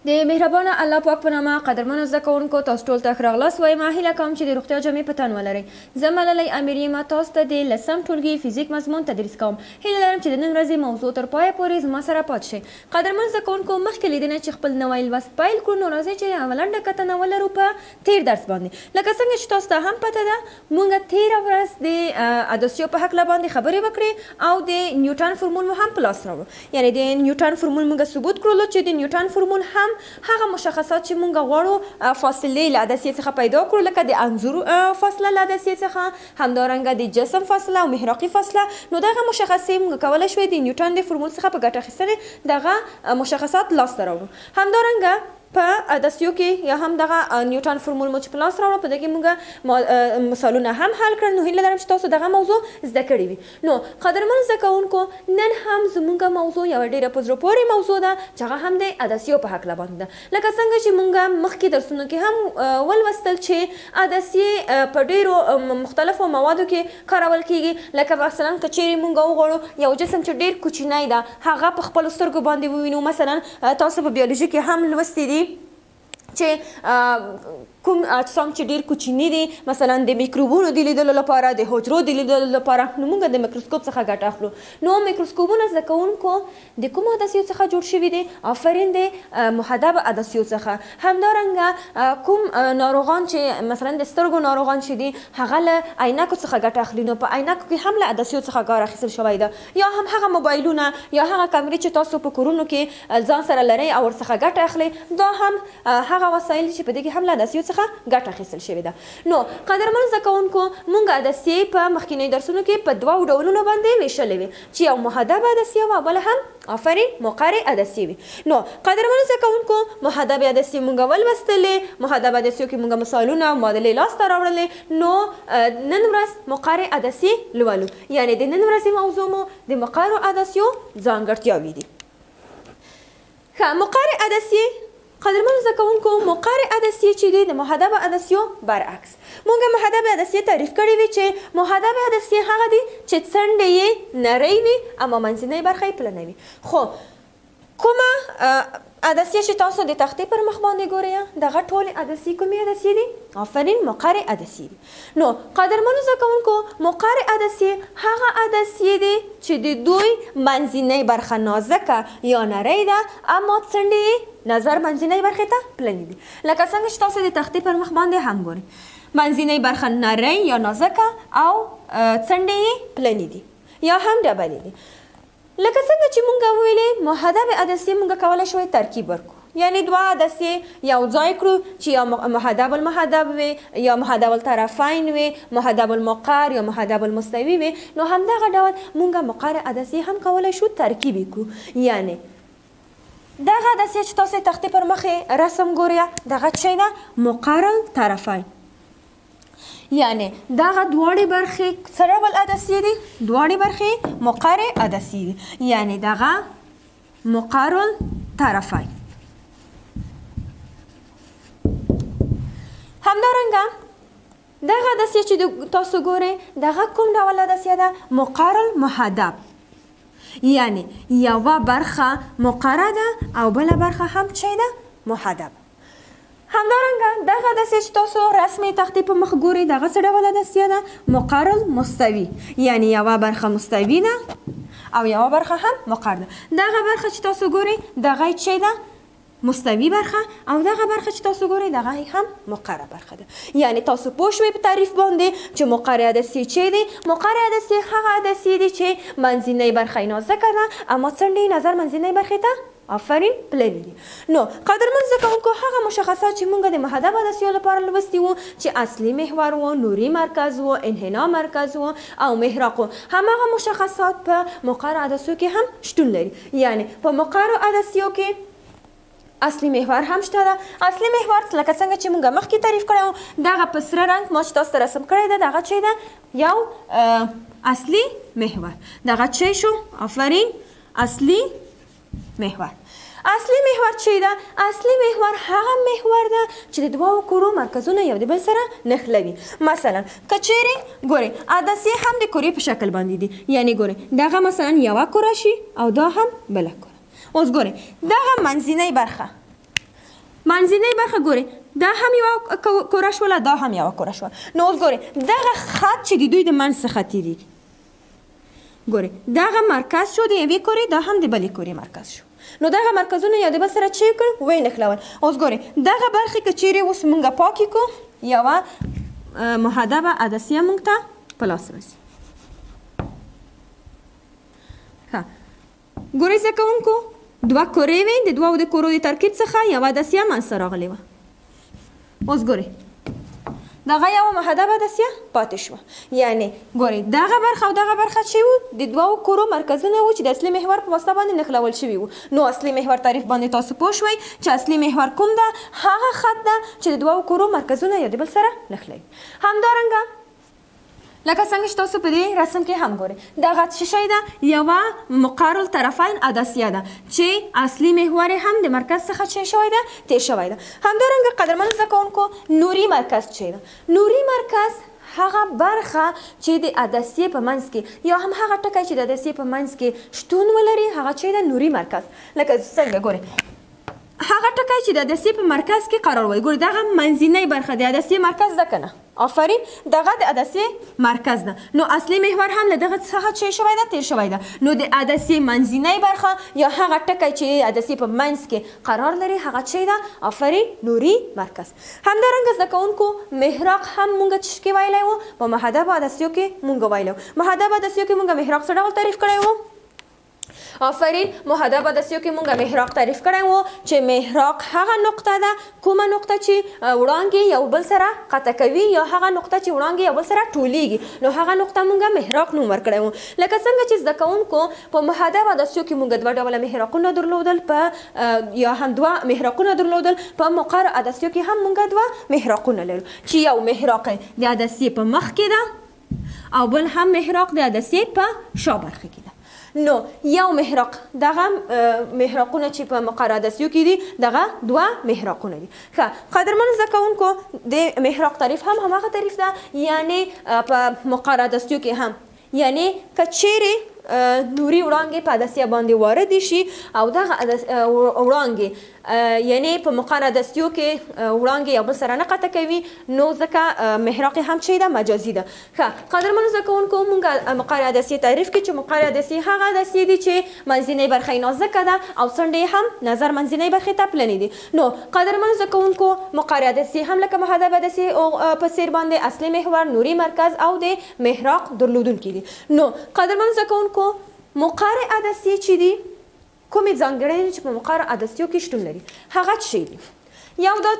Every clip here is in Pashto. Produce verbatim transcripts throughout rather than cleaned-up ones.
د مهربانه الله پاک په نامه قدرمنو زده کوونکو تاسو ټول ته ښه راغلاست وایم. هیله کوم چې د روغتیا جامې په تن ولرئ. زه ملالۍ امیر یم، تاسو ته د لسم ټولګي فزیک مضمون تدریس کوم. هیله لرم چې د نن ورځې موضوع تر پایه پورې زما سره پاتې شئ. قدرمنو زده کوونکو، مخکې لیدنه چې خپل نوی لوست پیل کړو، نو راځئ چې یوه لنډه کتنه ولرو په تېر درس باندې. لکه څنګه چې تاسو ته هم پته ده، موږ تېره ورځ د عدسیو په هکله باندې خبرې وکړې او د نیوټن فورمول مو هم په لاس راوړو. یعنې د نیوټن فورمول موږ ثبوت کړلو چې د نیوټن فورمول هم هغه مشخصات چې موږ غواړو فاصلې له عدسیې څخه پیدا کړو، لکه د انځور فاصله له عدسیې څخه، همدارنګه د جسم فاصله او محراقي فاصله. نو دغه مشخصې موږ کولی شوی د نیوټن د فورمول څخه په ګټه اخیستنې دغه مشخصات لاسته راوړو. همدارنګه په عدسیو کې یا هم دغه نیوټن فورمول مو چې په لاس راوړو، په دې کې موږ مثالونه هم حل کړل. نو هیله لرم چې تاسو دغه موضوع زده کړې وي. نو قدرمنو زده کوونکو، نن هم زموږ موضوع یوه ډېره په زړه پورې موضوع ده چې هغه هم د عدسیو په هکله باندې ده. لکه څنګه چې موږ مخکې درسونو کې هم ولوستل چې عدسیې په ډېرو مختلفو موادو کې کارول کیږي. لکه مثلا که چیرې موږ وغواړو یو جسم چې ډېر کوچنی ده هغه په خپلو سترګو باندې ووینو. مثلا تاسو په بیولوژي کې هم لوستي دي چې کوم اجسام چې ډېر کوچني دي، مثلا د میکروبونو د لیدلو لپاره، د حجرو د لیدلو لپاره، نو موږ د میکروسکوپ څخه ګټه اخلو. نو میکروسکوپونه زده کوونکو د کومو عدسیو څخه جوړ شوي دي؟ آفرین، د محدب عدسیو څخه. همدارنګه کوم ناروغان چې مثلا د سترګو ناروغان چې دي هغه له عینکو څخه ګټه اخلي، نو په عینکو کې هم له عدسیو څخه کار اخیستل شوی ده. یا هم هغه موبایلونه یا هغه کامرې چې تاسو په کورونو کې ځان سره لرئ او ورڅخه ګټه اخلئ، دا هم هغه وسایل چې په دې کې هم له عدسیو څخه ګټه اخیستل شوې ده. نو قدرمنو زده کوونکو، موږ عدسیې په مخکینیو درسونو کې په دوو ډولونو باندې ویشلې وې، چې یو محدب عدسیه وه او بله هم آفرین مقرع عدسیې وي. نو قدرمنو زده کوونکو، محدب عدسیې موږ ولوستلې، محدب عدسیو کې موږ مثالونه او معادلې لاسته راوړلې. نو نن ورځ مقرع عدسیې لولو، یعنې د نن ورځې موضوع مو د مقرع عدسیو ځانګړتیاوې دي. ښه، مقرع عدسیې قدرمنو زده کوونکو، مقرع عدسیې چې دي د محدب عدسیو برعکس. موږ محدب عدسیې تعریف کړې وي چې محدب عدسیې هغه دي چې څنډې یې نرۍ وي اما منځنۍ برخه یې پلنه وي. خو کومه عدسیې چې تاسو د تختې پر مخ باندې ګورئ، دغه ټولې عدسیې کومې عدسیې دي؟ آفرین مقرع عدسیې دي. نو قدرمنو زده کوونکو، مقرع عدسیې هغه عدسیې دي چې د دوی منځنۍ برخه نازکه یا نرۍ ده اما څنډې یې نظر منځنۍ برخې ته پلنې دي. لکه څنګه چې تاسو د تختې پر مخ باندې هم ګورئ، منځنۍ برخه نرۍ یا نازکه او څنډې یې پلنې دي یا هم ډبلې دي. لکه څنګه چې مونږ وویلې، محدب عدسیې مونږ کولی شوی ترکیب ورکړو، یعنی دوه عدسیې یو ځای کړو چې یا محدب المحدب وي یا محدب الطرفین وي، محدب المقر یا محدب المستوي وي. نو همدغه ډول مونږ مقرع عدسیې هم کولی شو ترکیب یې کړو. یعنی دغه عدسیه چې تاسو تختې پر مخې رسم ګورئ، دغه څه ده؟ مقرع الطرفین. یعنی دغه دواړې برخې څه ډول عدسیې دي؟ دواړې برخې مقرع عدسیې دي، یعنی دغه مقرع الطرفین. همدارنګه دغه عدسیه چې تاسو ګورئ، دغه کوم ډول عدسیه ده؟ مقرع المحدب. یعنی یوه برخه مقرع ده او بله برخه هم چی ده؟ محدب. همدارنګه دغه عدسیه چې تاسو رسمي تختې په مخ ګورئ، دغه څه ډول عدسیه ده؟ مقرع المستوي. یعنی یوه برخه مستوي ده او یوه برخه هم مقرع ده. دغه برخه چې تاسو ګورئ، دغه چی ده؟ مستوي برخه، او دغه برخه چې تاسو ګورئ دغه هم مقرع برخه ده. یعنی تاسو پوه شوئ په تعریف باندې چې مقرع عدسیې چی دي؟ مقرع عدسیې هغه عدسیې دي چې منځنۍ برخه یې نازکه ده اما څنډې یې نظر منځنۍ برخې ته آفرین پلنې دي. نو قدرمنو زده کوونکو، هغه مشخصات چې موږ د محدب عدسیو لپاره لوستي وو چې اصلي محور و، نوري مرکز و، انحنا مرکز و او محراق و، هماغه مشخصات په مقرع عدسیو کې هم شتون لري. یعنی په مقرع عدسیو کې اصلي محور هم شته ده. اصلي محور لکه څنګه چې موږ مخکې تعریف کړی وو، دغه په سره رنګ ما چې تاسو ته رسم کړی ده، دغه چی ده؟ یو اصلي محور. دغه چی شو؟ آفرین اصلي محور. اصلي محور چی ده؟ اصلي محور هغه محور ده چې د دوو کرو مرکزونه یو د بل سره نښلوي. مثلا که چیرې ګورئ عدسیې هم د کرې په شکل باندې دي، یعنی ګورئ دغه مثلا یوه کره شي او دا هم بله کره. اوس ګورئ دغه منځنۍ برخه منځنۍ برخه ګورئ دا هم یوه کوره شوله دا هم یوه کوره شوه. نو اوس ګورئ دغه خط چې د دوی د منځ څخه تېرېږي ګورئ دغه مرکز شو د یوې کورې دا هم د بلې کورې مرکز شو. نو دغه مرکزونه یو د بل سره چې کړ ویې نښلول. اوس ګورئ دغه برخې که چیرې اوس موږ پاکې کړو یوه محدبه عدسیه موږ ته په لاس راسي. ښه ګورئ زده کوونکو دوه کورې وې د دوو د کورو د ترکیب څخه یوه عدسیه منځته راغلې وه. اوس ګورئ دغه یوه محدبه عدسیه پاتې شوه. یعنې ګورئ دغه برخه او دغه برخه چې وو د دوو کورو مرکزونه وو چې د اصلي محور په واسطه باندې نښلول شوي وو. نو اصلي محور تعریف باندې تاسو پوه شوئ چې اصلي محور کوم ده؟ هغه خط ده چې د دوو کورو مرکزونه یو د بل سره نښلوي. همدارنګه لکه څنګه چې تاسو په دې رسم کې هم ګورئ دغه څه شی ده؟ یوه مقر الطرفین عدسیه ده چې اصلي محور هم د مرکز څخه چې شوی ده تېر شوی ده. همدارنګه قدرمنو زده کوونکو نوري مرکز چې ده، نوري مرکز هغه برخه چې د عدسیې په منځ کې یا هم هغه ټکی چې د عدسیې په منځ کې شتون ولري هغه چې ده نوري مرکز. لکه څنګه ګورئ هغه ټکی چې د عدسیې په مرکز کې قرار وایي. ګورئ دغه منځنۍ برخه د عدسیې مرکز ده که نه؟ آفرین دغه د عدسیې مرکز ده. نو اصلي محور هم له دغه څخه چې شوی ده تېر شوی ده. نو د عدسیې منځنۍ برخه یا هغه ټکی چې د عدسیې په منځ کې قرار لري هغه چې ده آفرین نوري مرکز. همدارنګه زده کوونکو محراق هم مونږ چې کې ویلی وو په محدبو عدسیو کې مونږ ویلی وو. محدبو عدسیو کې مونږ محراق څه ډول تعریف کړی وو؟ آفرین محدب عدسیو کې مونږ محراق تعریف کړی وو چې محراق هغه نقطه ده کومه نقطه چې وړانګې یو بل سره قطع کوي یا هغه نقطه چې وړانګې یو بل سره ټولیږي نو هغه نقطه مونږ محراق نوم ورکړی وو. لکه څنګه چې زده کوونکو په محدب عدسیو کې مونږ دوه ډوله محراقونه درلودل په یا هم دوه محراقونه درلودل په مقر عدسیو کې هم مونږ دوه محراقونه لرو چې یو محراق د عدسیې په مخ کې ده او بل هم محراق د عدسیې په شا برخه کې ده. نو یو محراق دغه محراقونه چې په مقر عدسیو کې دي دغه دوه محراقونه دي. ښه قدرمنو زده کوونکو د محراق تعریف هم هماغه تعریف ده یعنې په مقر عدسیو کې هم یعنې که چیرې نوري وړانګې په عدسیه باندې واردې شي او دغه وړانګې یعنې په مقر عدسیو کې وړانګې یو بل سره نه قطع کوي نو ځکه محراق هم چې ده مجازي ده. ښه قدرمنو زده کوونکو مونږ مقر عدسیې تعریف کې چې مقر عدسیې هغه عدسیې دي چې منځنۍ برخه یې نازکه ده او څنډې هم نظر منځنۍ برخې ته پلنې دي. نو قدرمنو زده کوونکو مقر عدسیې هم لکه محدب عدسیې په څېر باندې اصلي محور نوري مرکز او د محراق درلودونکي دي. نو قدرمنو زده کوونکو مقر عدسیې چې دي کومې ځانګړنې چې په مقر عدسیو کې شتون لري هغه څه شی دي؟ یو دا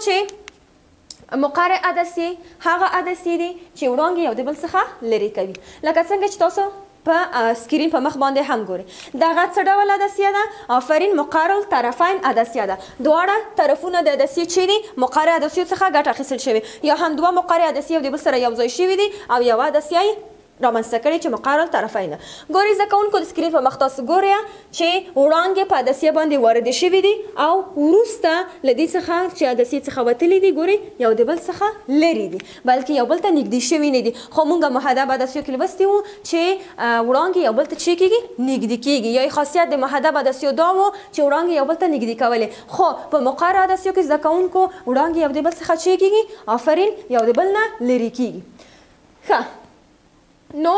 چې مقر عدسیې هغه عدسیې دي چې وړانګې یو د بل څخه لرې کوي. لکه څنګه چې تاسو په سکرین په مخ باندې هم ګورئ دغه څه ډول عدسیه ده؟ آفرین مقر الطرفین عدسیه ده. دواړه طرفونه د عدسیې چې دي مقر عدسیو څخه ګټه اخیستل شوې یا هم دوه مقر عدسیې یو د بل سره یو ځای شوي دي او یوه عدسیه رامنځته کړي چې مقر الطرفین ده. ګورئ زده کوونکو د سکرین په مخ تاسو ګورئ چې وړانګې په عدسیه باندې واردې شوي دي او وروسته له دې څخه چې عدسیې څخه وتلي دي ګورئ یو د بل څخه لرې دي بلکې یو بل ته نږدې شوي نه دي. خو مونږ محدب عدسیو کې لوستي وو چې وړانګې یو بل ته چې کېږي نږدې کېږي یا خاصیت د محدب عدسیو دا و چې وړانګې یو بل ته نږدې کولې. خو په مقر عدسیو کې زده کوونکو وړانګې یو د بل څخه چې کېږي آفرین یو د بل نه لرې کېږي. ښه نو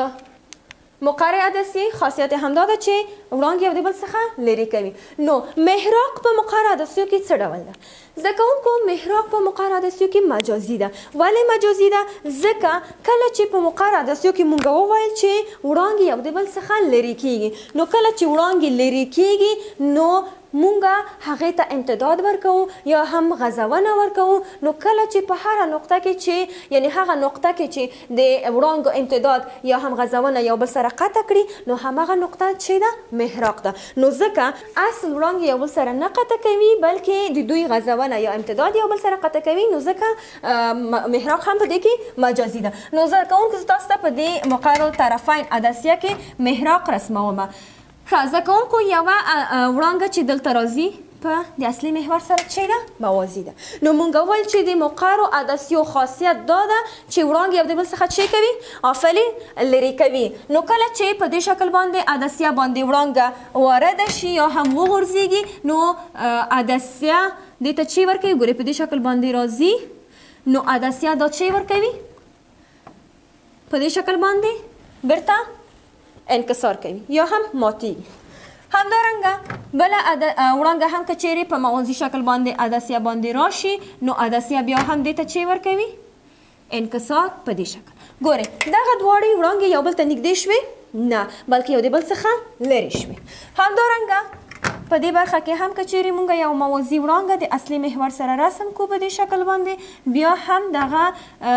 مقر عدسیې خاصیت همدا ده چې وړانګې یو د بل څخه لرې کوي. نو محراق په مقر عدسیو کې څه ډول ده؟ زده کوونکو محراق په مقر عدسیو کې مجازي ده. ولې مجازي ده؟ ځکه کله چې په مقر عدسیو کې مونږ وویل چې وړانګې یو د بل څخه لرې کېږي نو کله چې وړانګې لرې کېږي نو مونږ هغې ته امتداد ورکوو یا هم غځونه ورکوو. نو کله چې په هره نقطه کې چې یعنی هغه نقطه کې چې د وړانګو امتداد یا هم غځونه یو بل سره قطع کړي نو همغه نقطه چې ده محراق ده. نو ځکه اصل وړانګې یو بل سره نه قطع کوي بلکې د دوی غځونه یا امتداد یو بل سره قطع کوي نو ځکه محراق هم په دې کې مجازي ده. نو زده کوونکو زه تاسو ته په دې مقر الطرفین عدسیه کې محراق رسمومه. ښه زده کوونکو یوه وړانګه چې دلته راځي په د اصلي محور سره څه ده موازي ده. نو مونږ ویل چې د مقرو عدسیو خاصیت دا ده چې وړانګې یو د بل څخه څه کوي آفرین لرې کوي. نو کله چې په دې شکل باندې عدسیه باندې وړانګه وارده شي یا هم وغورځېږي نو عدسیه دې ته څه ورکوي ګورئ په دې شکل باندې راځي نو عدسیه دا څه ورکوي په دې شکل باندې بیرته انکسار کوي یا هم ماتېږي. همدارنګه بله وړانګه هم که چیرې په موازي شکل باندې عدسیه باندې راشي نو عدسیه بیا هم دې ته څه ورکوي انکسار په دې شکل. ګورئ دغه دواړې وړانګې یو بل ته نږدې شوې نه بلکې یو د بل څخه لرې شوې. همدارنګه په دې برخه کې هم که چیرې مونږ یو موازي وړانګه د اصلي محور سره رسم کو په دې شکل باندې بیا هم دغه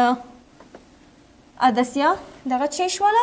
عدسیه دغه څه شوله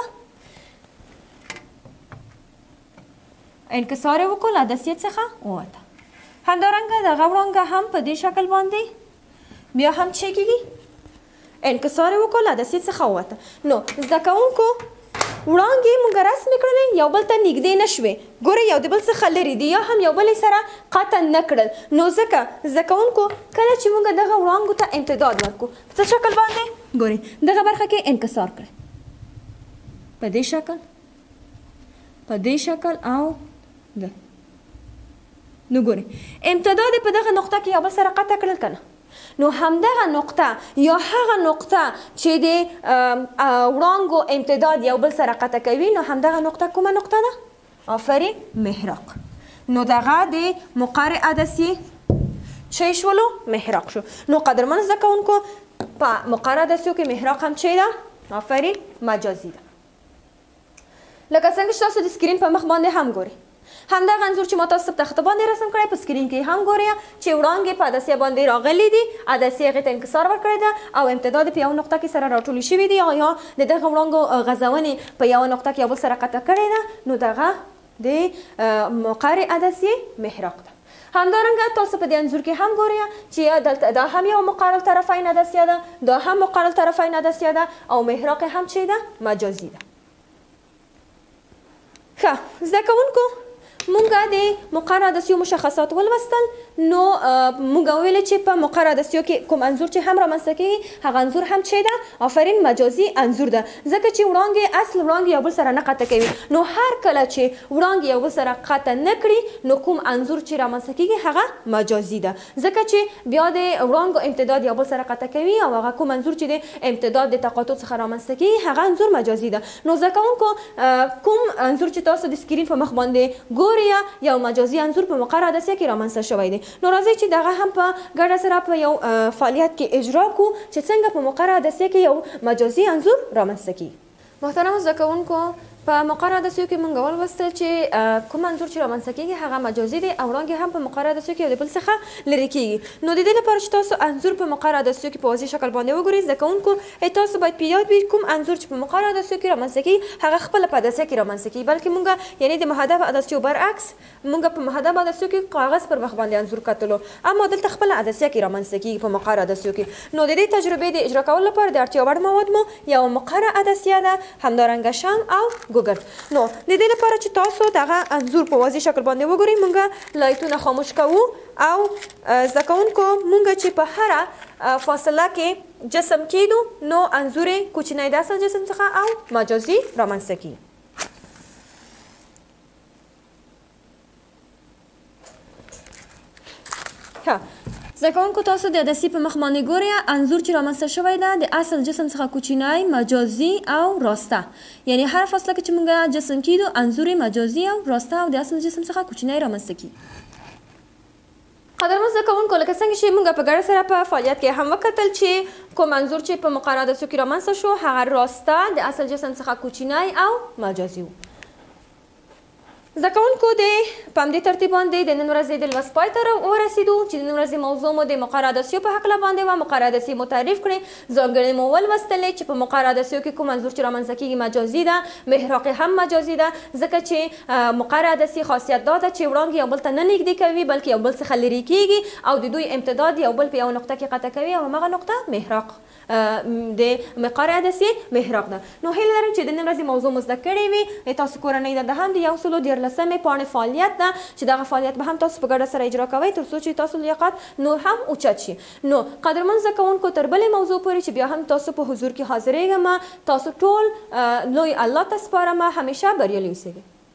انکسار یې وکړو له عدسیې څخه ووته. همدارنګه دغه وړانګه هم په دې شکل باندې بیا هم څه کېږي انکسار یې وکړو له عدسیې څخه ووته. نو زده کوونکو وړانګې مونږ رسمې کړلې یو بل ته نږدې نه شوې ګورئ یو د بل څخه لرې دي یا هم یو بل سره قطع نه کړل نو ځکه زده کوونکو کله چې مونږ دغه وړانګو ته امتداد ورکړو په څه شکل باندې ګورئ دغه برخه کې انکسار کړئ په دې شکل په دې شکل او ده. نو ګورئ امتداد په دغه نقطه کې یو بل سره قطع کړل که نه نو همدغه نقطه یا هغه نقطه چې د وړانګو امتداد یو بل سره قطع کوي نو همدغه نقطه کومه نقطه ده آفرین محراق. نو دغه د مقر عدسیې څه شولو محراق شو. نو قدرمن زده کوونکو په مقر عدسیو کې محراق هم څه ده آفرین مجازي ده. لکه څنګه چې تاسو د سکرین په مخ باندې هم ګورئ همدغه انځور چې ما تاسو په تخته باندې رسم کړی په سکرین کې هم ګورئ چې وړانګې په عدسیه باندې راغلي دي عدسیې هغې ته انکسار ورکړی ده او امتداد په یوه نقطه کې سره راټولې شوي دي یا د دغه وړانګو غځونې په یوه نقطه کې یو بل سره قطع کړی ده نو دغه د مقر عدسیې محراق ده. همدارنګه تاسو په دې انځور کې هم ګورئ چې دلته دا هم یو مقر الطرفین عدسیه ده دا هم مقر الطرفین عدسیه ده او محراق هم څه ده مجازي ده. ښه زده کوونکو مونږ د مقر عدسیو مشخصات ولوستل نو مونږ وویل چې په مقر عدسیو کې کوم انځور چې هم رامنځته کېږي هغه انځور هم څه ده آفرین مجازي انځور ده ځکه چې وړانګې اصل وړانګې یو بل سره نه قطع کوي نو هر کله چې وړانګې یو بل سره قطع نه کړي نو کوم انځور چې رامنځته کېږي هغه مجازي ده ځکه چې بیا د وړانګو امتداد یو بل سره قطع کوي او هغه کوم انځور چې د امتداد د تقاطع څخه رامنځته کېږي هغه انځور مجازي ده. نو زده کوونکو کوم انځور چې تاسو د سکرین په مخ باندې ګورئ یو مجازي انځور په مقر عدسیه کې رامنځته شوی دی. نو راځئ چې دغه هم په ګډه سره په یو فعالیت کې اجرا کړو چې څنګه په مقر عدسیه کې یو مجازي انځور رامنځته کیږي. محترم زده کوونکو په مقر عدسیو کې مونږ ولوستل چې کوم انځور چې رامنځته کېږي هغه مجازي دی او وړانګې هم په مقر عدسیو کې یو د بل څخه لرې کېږي. نو د دې لپاره چې تاسو انځور په مقر عدسیو کې په واضح شکل باندې وګورئ زده کوونکو تاسو باید په یاد وي کوم انځور چې په مقر عدسیو کې رامنځته کېږي هغه خپله په عدسیه کې رامنځته کېږي بلکې مونږ یعنې د مهدف عدسیو برعکس مونږ په مهدف عدسیو کې کاغذ پر مخ باندې انځور کتلو اما دلته خپله عدسیه کې رامنځته کېږي په مقر عدسیو کې. نو د دې تجربې د اجرا کولو لپاره د اړتیا وړ مواد مو یو مقر عدسیه ده همدارنګه شم او ګوګل. نو د دې لپاره چې تاسو دغه انځور په واضح شکل باندې وګورئ مونږ لایټونه خاموش کوو او زده کوونکو مونږ چې په هره فاصله کې جسم کېدو نو انځور یې کوچنی د اصل جسم څخه او مجازي رامنځته کېږي. ښه زده کوونکو تاسو د عدسیې په مخ باندې ګورئ انځور چې رامنځته شوی ده د اصل جسم څخه کوچنی مجازي او راسته یعنې هر فاصله کې چې موږ جسم کېدو انځور یې مجازي او راسته او د اصل جسم څخه کوچنی رامنځته کېږي. قدرمن زده کوونکو لکه څنګه چې موږ په ګډه سره په فعالیت کې هم وکتل چې کوم انځور چې په مقر عدسیو کې رامنځته شو هغه راسته د اصل جسم څخه کوچنی او مجازي و. زده کوونکو د په همدې ترتیب باندې د نن ورځې د لوست پای ته ورسېدو چې د نن ورځې موضوع مو د مقر عدسیو په هکله باندې وه. مقر عدسیې مو تعریف کړې ځانګړنې مو ولوستلې چې په مقر عدسیو کې کوم انځور چې رامنځته کېږي مجازي ده محراق هم مجازي ده ځکه چې مقر عدسیې خاصیت دا ده چې وړانګې یو بل ته نه نږدې کوي بلکې یو بل څخه لرې کېږي او د دوی امتداد یو بل په یوه نقطه کې قطع کوي او همغه نقطه محراق د مقر عدسیې محراق ده. نو هیله لرم چې د نن ورځې موضوع مو زده کړې وي تاسو کورنۍ ته د هم د یو سلو دیارلس اتلسمې پاڼې فعالیت ده چې دغه فعالیت به هم تاسو په ګډه سره اجرا کوئ تر څو چې تاسو لیاقت نور هم اوچت شي. نو قدرمن زده کوونکو تر بلې موضوع پورې چې بیا هم تاسو په حضور کې حاضرېږم، تاسو ټول لوی الله ته سپارم، همیشه بریالي اوسئ.